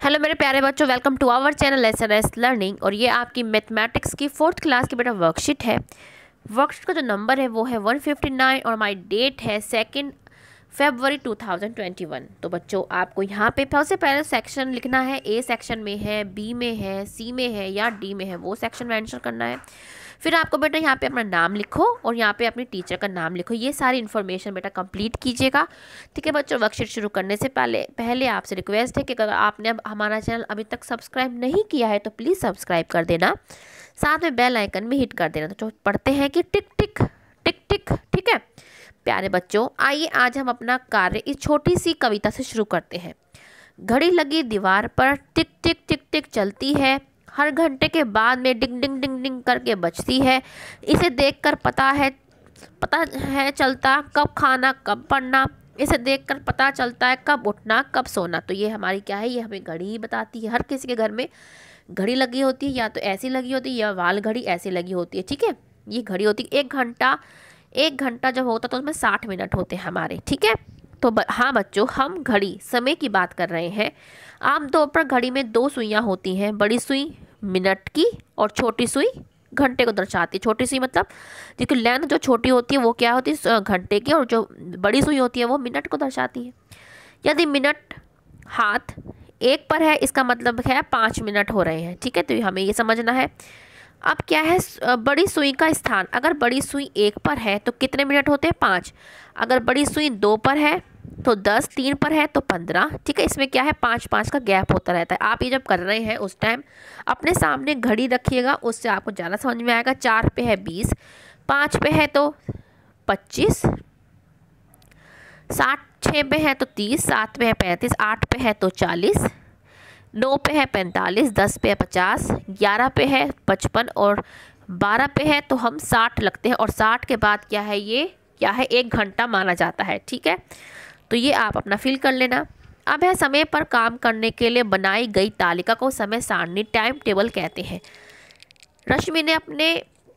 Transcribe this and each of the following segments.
Hello मेरे प्यारे बच्चों, welcome to our channel lessons learning. और ये आपकी मैथमेटिक्स की 4th क्लास की बेटा वर्कशीट है। वर्कशीट का जो नंबर है वो है 159 और हमारी डेट है 2 फरवरी 2021। तो बच्चों आपको यहाँ पे सबसे पहले सेक्शन लिखना है। ए सेक्शन में है, बी में है, सी में है या डी में है, वो सेक्शन मेंशन करना है। फिर आपको बेटा यहाँ पे अपना नाम लिखो और यहाँ पे अपनी टीचर का नाम लिखो। ये सारी इन्फॉर्मेशन बेटा कंप्लीट कीजिएगा। ठीक है बच्चों, वर्कशीट शुरू करने से पहले आपसे रिक्वेस्ट है कि अगर आपने अब हमारा चैनल अभी तक सब्सक्राइब नहीं किया है तो प्लीज़ सब्सक्राइब कर देना, साथ में बेल आइकन में हिट कर देना। तो पढ़ते हैं कि टिक टिक टिक टिक। ठीक है प्यारे बच्चों, आइए आज हम अपना कार्य इस छोटी सी कविता से शुरू करते हैं। घड़ी लगी दीवार पर टिक टिक टिक टिक चलती है, हर घंटे के बाद में डिंग डिंग डिंग डिंग करके बजती है। इसे देखकर पता है चलता कब खाना कब पढ़ना, इसे देखकर पता चलता है कब उठना कब सोना। तो ये हमारी क्या है, ये हमें घड़ी ही बताती है। हर किसी के घर में घड़ी लगी होती है, या तो ऐसी लगी होती है या वाल घड़ी ऐसी लगी होती है। ठीक है, ये घड़ी होती है। एक घंटा जब होता तो उसमें 60 मिनट होते हैं हमारे। ठीक है, तो हाँ बच्चों, हम घड़ी समय की बात कर रहे हैं। आमतौर पर घड़ी में 2 सुइयाँ होती हैं, बड़ी सुई मिनट की और छोटी सुई घंटे को दर्शाती है। छोटी सुई मतलब जिसकी लेंथ जो छोटी होती है वो क्या होती है, घंटे की, और जो बड़ी सुई होती है वो मिनट को दर्शाती है। यदि मिनट हाथ 1 पर है, इसका मतलब है 5 मिनट हो रहे हैं। ठीक है, तो हमें ये समझना है। अब क्या है, बड़ी सुई का स्थान, अगर बड़ी सुई 1 पर है तो कितने मिनट होते हैं, 5। अगर बड़ी सुई 2 पर है तो 10, 3 पर है तो 15। ठीक है, इसमें क्या है, 5-5 का गैप होता रहता है। आप ये जब कर रहे हैं उस टाइम अपने सामने घड़ी रखिएगा, उससे आपको ज़्यादा समझ में आएगा। 4 पे है 20, 5 पे है तो 25, 6 पे है तो 30, 7 पे है 35, 8 पे है तो 40, 9 पे है 45, 10 पे है 50, 11 पे है 55 और 12 पे है तो हम 60 लगते हैं। और 60 के बाद क्या है, ये क्या है, 1 घंटा माना जाता है। ठीक है, तो ये आप अपना फिल कर लेना। अब है, समय पर काम करने के लिए बनाई गई तालिका को समय सारणी टाइम टेबल कहते हैं। रश्मि ने अपने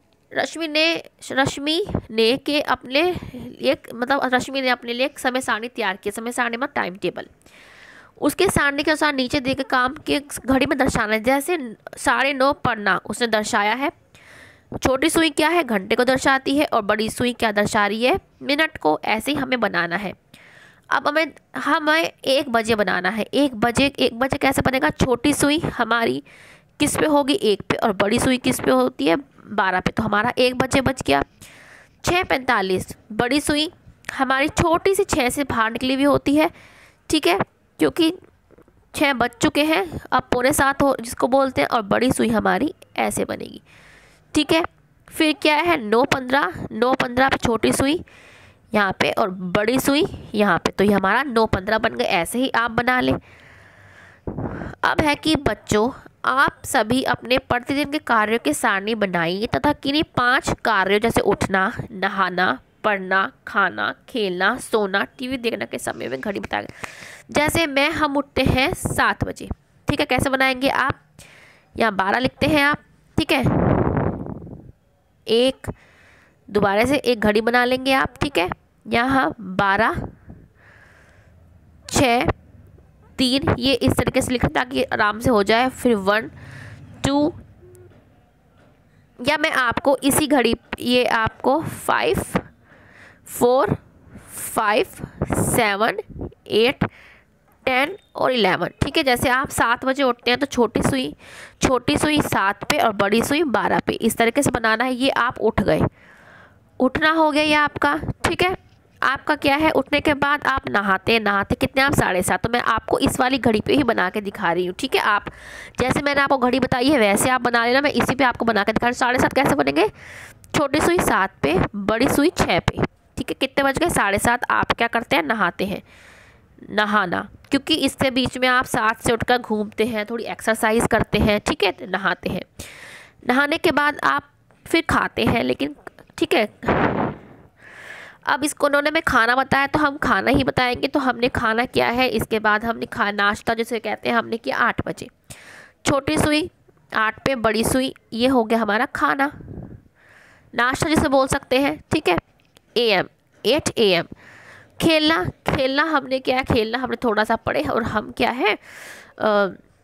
लिए एक समय सारणी तैयार की। समय सारणी में टाइम टेबल उसके सारणी के अनुसार नीचे दिए गए काम के घड़ी में दर्शाना है। जैसे 9:30 पढ़ना उसने दर्शाया है। छोटी सुई क्या है, घंटे को दर्शाती है, और बड़ी सुई क्या दर्शा रही है, मिनट को। ऐसे ही हमें बनाना है। अब हमें 1 बजे बनाना है। 1 बजे कैसे बनेगा, छोटी सुई हमारी किस पे होगी, 1 पे, और बड़ी सुई किस पे होती है, 12 पे। तो हमारा 1 बजे बच गया। 6:45 बड़ी सुई हमारी छोटी सी 6 से बाहर निकली हुई होती है। ठीक है, क्योंकि 6 बज चुके हैं, अब 6:45 हो जिसको बोलते हैं, और बड़ी सुई हमारी ऐसे बनेगी। ठीक है, फिर क्या है, 9:15 पे छोटी सुई यहाँ पे और बड़ी सुई यहाँ पे, तो ये हमारा 9:15 बन गए। ऐसे ही आप बना लें। अब है कि बच्चों, आप सभी अपने प्रतिदिन के कार्यों की सारणी बनाइए तथा किन्हीं 5 कार्यों जैसे उठना, नहाना, पढ़ना, खाना, खेलना, सोना, टीवी देखने के समय में घड़ी बताएंगे। जैसे हम उठते हैं 7 बजे। ठीक है, कैसे बनाएंगे आप, यहाँ 12 लिखते हैं आप। ठीक है, दोबारा से एक घड़ी बना लेंगे आप। ठीक है, यहाँ 12, 6, 3, ये इस तरीके से लिखें ताकि आराम से हो जाए। फिर 1, 2, या मैं आपको इसी घड़ी, ये आपको 5, 4, 5, 7, 8, 10 और 11। ठीक है, जैसे आप 7 बजे उठते हैं तो छोटी सुई 7 पे और बड़ी सुई 12 पे, इस तरीके से बनाना है। ये आप उठ गए, उठना हो गया ये आपका। ठीक है, आपका क्या है, उठने के बाद आप नहाते कितने, आप 7:30। तो मैं आपको इस वाली घड़ी पे ही बना के दिखा रही हूँ। ठीक है, आप जैसे मैंने आपको घड़ी बताई है वैसे आप बना लेना। मैं इसी पे आपको बना के दिखा रही हूँ। 7:30 कैसे बनेंगे, छोटी सुई 7 पे, बड़ी सुई 6 पे। ठीक है, कितने बज गए, 7:30। आप क्या करते हैं, नहाते हैं। नहाना, क्योंकि इससे बीच में आप 7 से उठकर घूमते हैं, थोड़ी एक्सरसाइज करते हैं। ठीक है, नहाते हैं। नहाने के बाद आप फिर खाते हैं, लेकिन ठीक है, अब इसको उन्होंने में खाना बताया तो हम खाना ही बताएंगे। तो हमने खाना किया है, इसके बाद हमने नाश्ता जिसे कहते हैं हमने किया 8 बजे। छोटी सुई 8 पे, बड़ी सुई, ये हो गया हमारा खाना, नाश्ता जिसे बोल सकते हैं। ठीक है, AM 8 AM। खेलना हमने क्या है, खेलना हमने थोड़ा सा पढ़े, और हम क्या है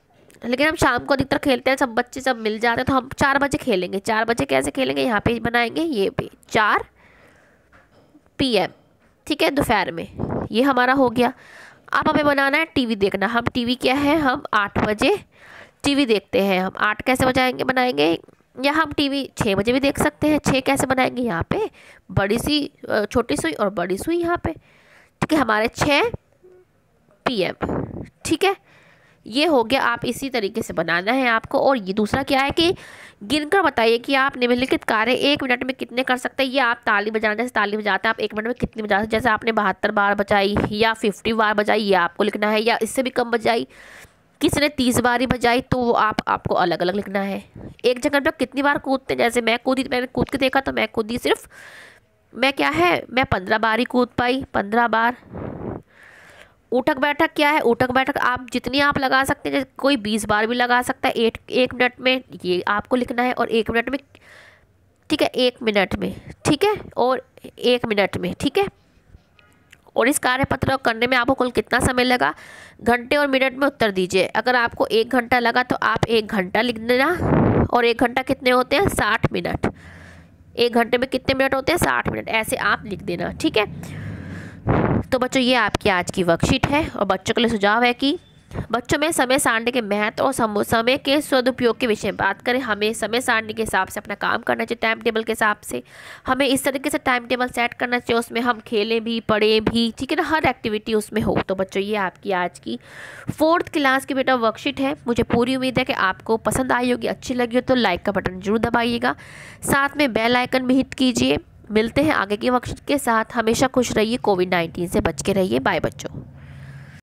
लेकिन हम शाम को अधिकतर खेलते हैं, सब बच्चे सब मिल जाते हैं, तो हम 4 बजे खेलेंगे। 4 बजे कैसे खेलेंगे, यहाँ पे बनाएंगे ये पे 4 PM, ठीक है, दोपहर में। ये हमारा हो गया। अब हमें बनाना है टीवी देखना। हम टीवी क्या है, हम 8 बजे टीवी देखते हैं। हम 8 कैसे बनाएंगे, या हम टीवी 6 बजे भी देख सकते हैं। 6 कैसे बनाएंगे, यहाँ पे बड़ी सी छोटी सुई और बड़ी सुई यहाँ पे, ठीक है, हमारे 6 PM, ठीक है। ये हो गया। आप इसी तरीके से बनाना है आपको। और ये दूसरा क्या है कि गिनकर बताइए कि आप निम्नलिखित कार्य 1 मिनट में कितने कर सकते हैं। ये आप ताली बजाना, जैसे ताली बजाते हैं आप 1 मिनट में कितनी बजा सकते हैं, जैसे आपने 72 बार बजाई या 50 बार बजाई, ये आपको लिखना है, या इससे भी कम बजाई, किसी ने 30 बार ही बजाई, तो वो आपको अलग अलग लिखना है। एक जगह पर कितनी बार कूदते हैं, जैसे मैंने कूद के देखा, तो मैं कूदी सिर्फ मैं 15 बार ही कूद पाई, 15 बार। उठक बैठक क्या है, उठक बैठक आप जितनी आप लगा सकते हैं, जैसे कोई 20 बार भी लगा सकता है 1 मिनट में, ये आपको लिखना है। और 1 मिनट में, ठीक है, 1 मिनट में, ठीक है, और 1 मिनट में, ठीक है। और इस कार्यपत्र को करने में आपको कुल कितना समय लगा, घंटे और मिनट में उत्तर दीजिए। अगर आपको 1 घंटा लगा तो आप 1 घंटा लिख देना। और 1 घंटा कितने होते हैं, 60 मिनट। 1 घंटे में कितने मिनट होते हैं, 60 मिनट, ऐसे आप लिख देना, ठीक है। तो बच्चों ये आपकी आज की वर्कशीट है। और बच्चों के लिए सुझाव है कि बच्चों में समय सारणी के महत्व और समय के सदुपयोग के विषय में बात करें। हमें समय सारणी के हिसाब से अपना काम करना चाहिए, टाइम टेबल के हिसाब से। हमें इस तरीके से टाइम टेबल सेट करना चाहिए, उसमें हम खेलें भी, पढ़ें भी, ठीक है ना, हर एक्टिविटी उसमें हो। तो बच्चों ये आपकी आज की 4th क्लास की बेटा वर्कशीट है। मुझे पूरी उम्मीद है कि आपको पसंद आई होगी, अच्छी लगी हो तो लाइक का बटन जरूर दबाइएगा, साथ में बेल आइकन भी हिट कीजिए। मिलते हैं आगे की वर्कशीट के साथ। हमेशा खुश रहिए, कोविड-19 से बच के रहिए। बाय बच्चों।